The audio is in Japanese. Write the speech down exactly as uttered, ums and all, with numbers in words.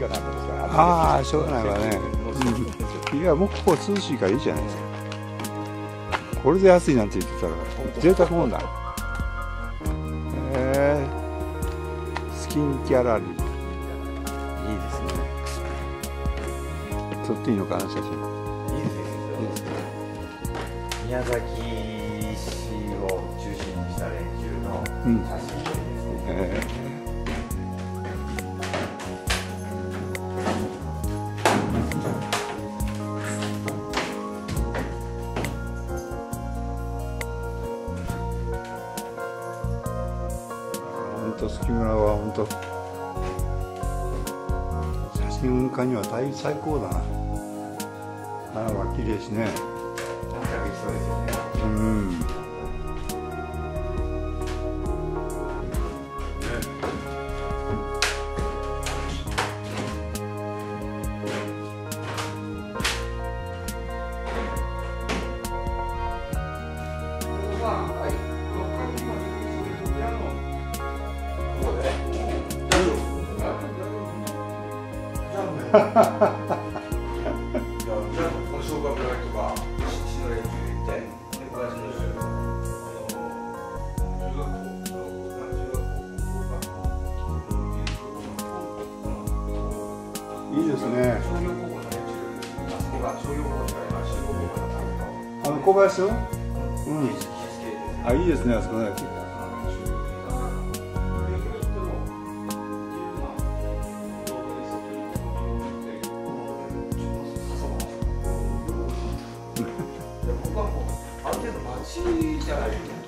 がなかったですから。 ああ、しょうがないわね。うん、いや、もうここ涼しいからいいじゃないですか。これで安いなんて言ってたら贅沢もんだ。へえ、スキンギャラリー、いいですね。撮っていいのかな、写真。 いいですよ。宮崎市を中心にした連中の写真撮りですね。 うん、へえ。月村は本当写真家には大最高だな。花は綺麗しね。うん。 じゃあ、この小学校とか、市の連中行って、で、これは中学校、中学校、 いいですね。 商業高校の連中、あそこが商業高校とか、今、商業高校だったんだけど、 あの小林の、うん、あ、いいですね、あそこね。 ある程度町じゃないと。